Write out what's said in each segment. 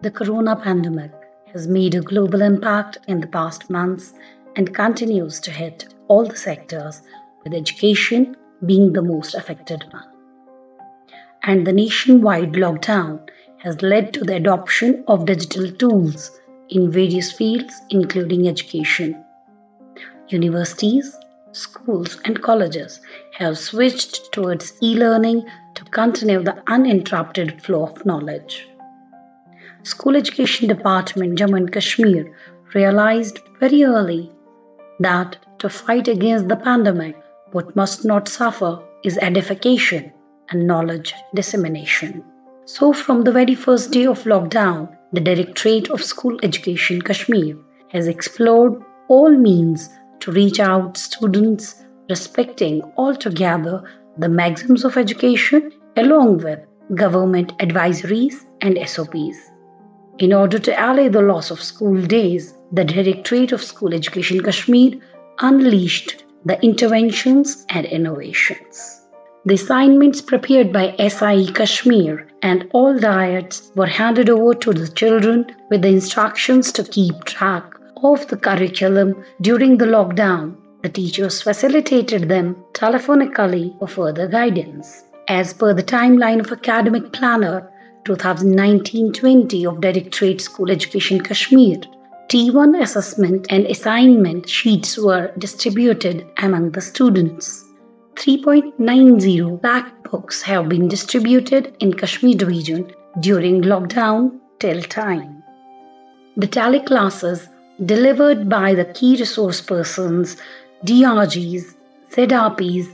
The corona pandemic has made a global impact in the past months and continues to hit all the sectors, with education being the most affected one. And the nationwide lockdown has led to the adoption of digital tools in various fields, including education. Universities, schools, and colleges have switched towards e-learning to continue the uninterrupted flow of knowledge. School Education Department, Jammu and Kashmir, realized very early that to fight against the pandemic, what must not suffer is edification and knowledge dissemination. So from the very first day of lockdown, the Directorate of School Education Kashmir has explored all means to reach out students, respecting altogether the maxims of education along with government advisories and SOPs. In order to allay the loss of school days, the Directorate of School Education Kashmir unleashed the interventions and innovations. The assignments prepared by SIE Kashmir and all diets were handed over to the children with the instructions to keep track of the curriculum during the lockdown. The teachers facilitated them telephonically for further guidance. As per the timeline of Academic Planner 2019-20 of Directorate School Education Kashmir, T1 assessment and assignment sheets were distributed among the students. 3.90 lakh books have been distributed in Kashmir region during lockdown till time. The tally classes delivered by the key resource persons, DRGs, ZRPs,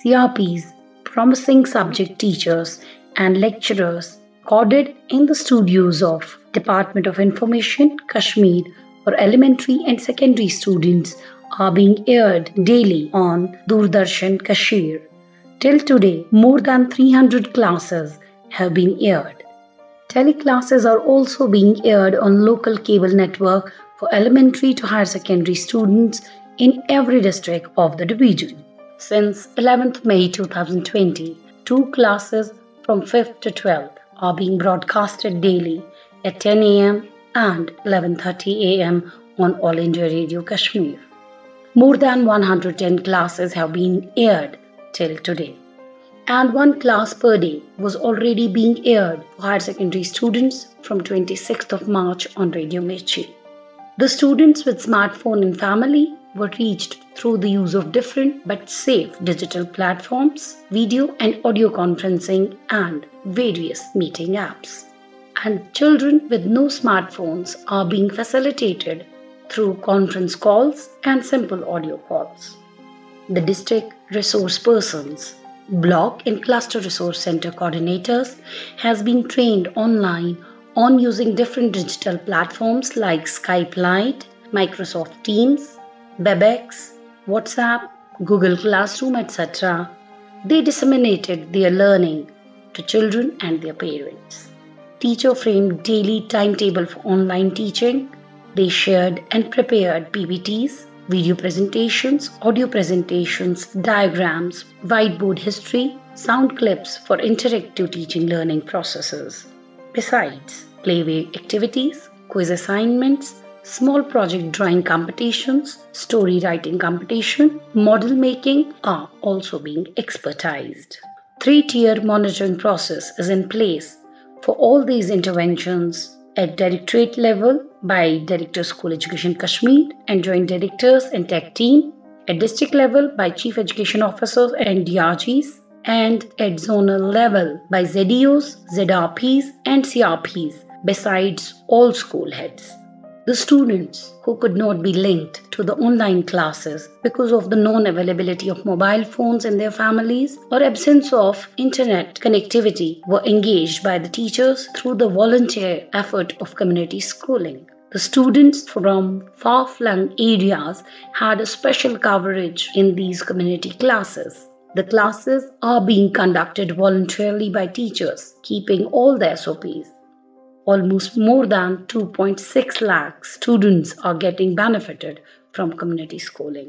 CRPs, promising subject teachers and lecturers recorded in the studios of Department of Information, Kashmir for elementary and secondary students are being aired daily on Doordarshan Kashmir. Till today, more than 300 classes have been aired. Teleclasses are also being aired on local cable network for elementary to higher secondary students in every district of the division. Since 11th May 2020, 2 classes from 5th to 12th are being broadcasted daily at 10 a.m. and 11:30 a.m. on All India Radio Kashmir. More than 110 classes have been aired till today, and 1 class per day was already being aired for higher secondary students from 26th of March on Radio Mirchi. The students with smartphone in family were reached through the use of different but safe digital platforms, video and audio conferencing and various meeting apps. And children with no smartphones are being facilitated through conference calls and simple audio calls. The district resource persons, block and cluster resource center coordinators has been trained online on using different digital platforms like Skype Lite, Microsoft Teams, WebEx, WhatsApp, Google Classroom, etc. They disseminated their learning to children and their parents. Teacher framed daily timetable for online teaching. They shared and prepared PPTs, video presentations, audio presentations, diagrams, whiteboard history, sound clips for interactive teaching learning processes. Besides, playway activities, quiz assignments, small project drawing competitions, story writing competition, model making are also being expertised. 3-tier monitoring process is in place for all these interventions at directorate level by Director School Education Kashmir and Joint Directors and Tech Team, at district level by Chief Education Officers and DRGs, and at zonal level by ZEOs, ZRPs and CRPs, besides all school heads. The students who could not be linked to the online classes because of the non-availability of mobile phones in their families or absence of internet connectivity were engaged by the teachers through the volunteer effort of community schooling. The students from far-flung areas had a special coverage in these community classes. The classes are being conducted voluntarily by teachers, keeping all the SOPs. Almost more than 2.6 lakh students are getting benefited from community schooling.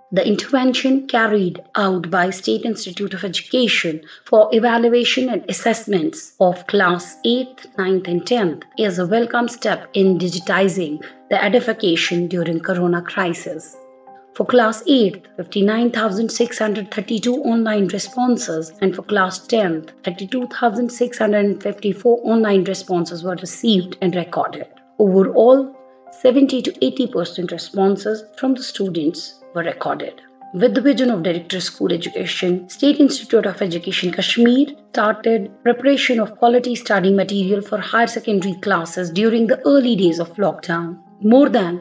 The intervention carried out by State Institute of Education for evaluation and assessments of class 8th, 9th and 10th is a welcome step in digitizing the edification during Corona crisis. For class 8th, 59,632 online responses, and for class 10th, 32,654 online responses were received and recorded. Overall, 70 to 80% responses from the students were recorded. With the vision of Director School Education, State Institute of Education Kashmir started preparation of quality study material for higher secondary classes during the early days of lockdown. More than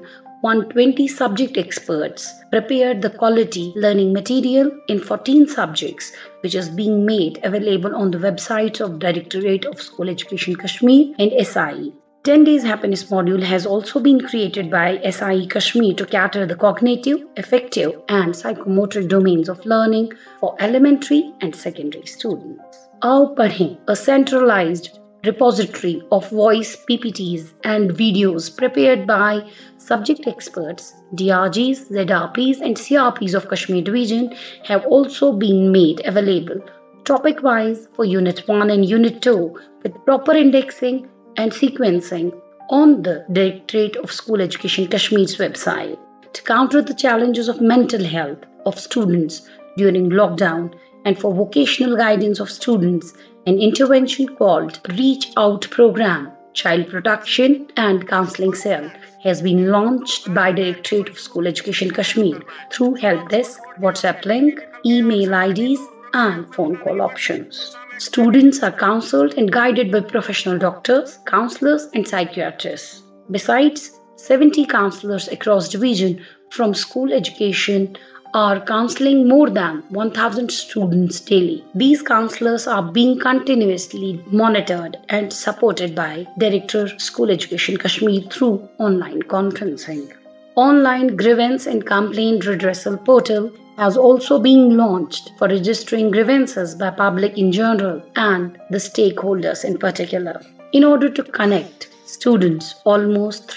120 subject experts prepared the quality learning material in 14 subjects, which is being made available on the websites of Directorate of School Education Kashmir and SIE. 10 Days Happiness module has also been created by SIE Kashmir to cater the cognitive, affective and psychomotor domains of learning for elementary and secondary students. Aao Padhein, a centralized repository of voice PPTs and videos prepared by subject experts, DRGs, ZRPs and CRPs of Kashmir Division have also been made available topic-wise for Unit 1 and Unit 2 with proper indexing and sequencing on the Directorate of School Education Kashmir's website. To counter the challenges of mental health of students during lockdown and for vocational guidance of students, an intervention called Reach Out Program, Child Protection and Counseling Cell has been launched by Directorate of School Education Kashmir through help desk, WhatsApp link, email IDs and phone call options. Students are counseled and guided by professional doctors, counselors and psychiatrists. Besides, 70 counselors across division from school education are counseling more than 1,000 students daily. These counselors are being continuously monitored and supported by Director School Education Kashmir through online conferencing. Online grievance and complaint redressal portal has also been launched for registering grievances by public in general and the stakeholders in particular. In order to connect students, almost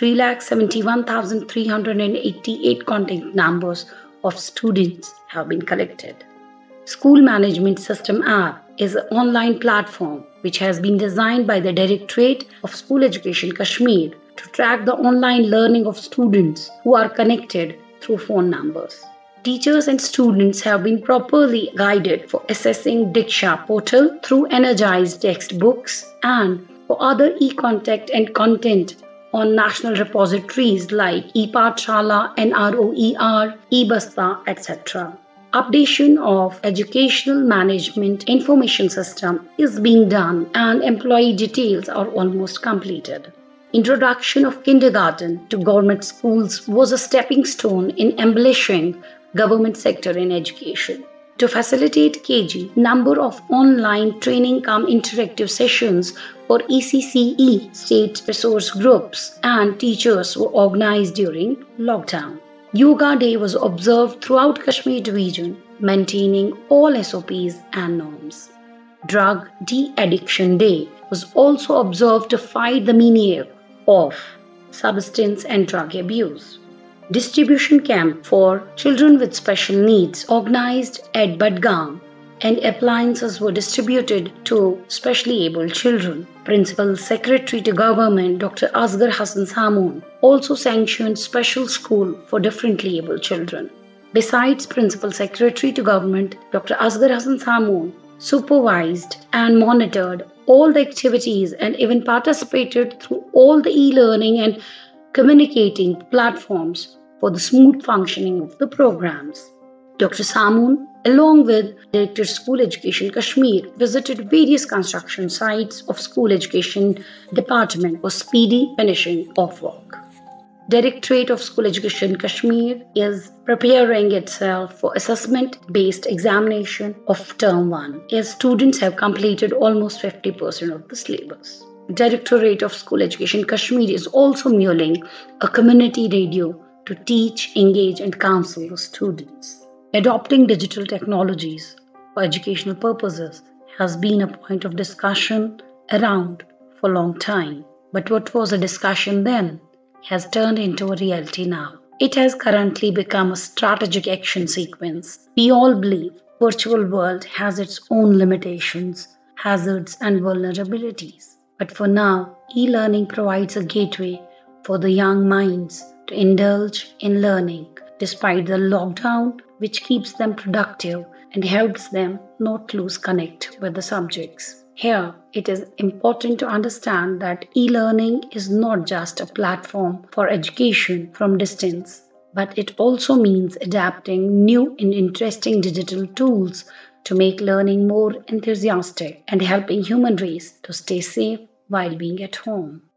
371,388 contact numbers of students have been collected. School Management System app is an online platform which has been designed by the Directorate of School Education Kashmir to track the online learning of students who are connected through phone numbers. Teachers and students have been properly guided for assessing Diksha portal through energized textbooks and for other e-contact and content on national repositories like ePathshala, NROER, eBasta, etc. Updation of Educational Management Information System is being done and employee details are almost completed. Introduction of kindergarten to government schools was a stepping stone in embellishing government sector in education. To facilitate KG, number of online training cum interactive sessions for ECCE state resource groups and teachers were organized during lockdown. Yoga Day was observed throughout Kashmir Division, maintaining all SOPs and norms. Drug De-Addiction Day was also observed to fight the mania of substance and drug abuse. Distribution camp for children with special needs organized at Badgaon and appliances were distributed to specially abled children. Principal Secretary to Government Dr. Asghar Hassan Samoon also sanctioned special school for differently abled children. Besides Principal Secretary to Government Dr. Asghar Hassan Samoon supervised and monitored all the activities and even participated through all the e-learning and communicating platforms for the smooth functioning of the programs. Dr. Samoon, along with Director School Education Kashmir, visited various construction sites of School Education Department for speedy finishing of work. Directorate of School Education Kashmir is preparing itself for assessment-based examination of Term 1, as students have completed almost 50% of the syllabus. Directorate of School Education Kashmir is also mulling a community radio to teach, engage and counsel the students. Adopting digital technologies for educational purposes has been a point of discussion around for a long time. But what was a discussion then has turned into a reality now. It has currently become a strategic action sequence. We all believe virtual world has its own limitations, hazards and vulnerabilities. But for now, e-learning provides a gateway for the young minds to indulge in learning despite the lockdown, which keeps them productive and helps them not lose connect with the subjects. Here, it is important to understand that e-learning is not just a platform for education from distance, but it also means adapting new and interesting digital tools to make learning more enthusiastic and helping human race to stay safe while being at home.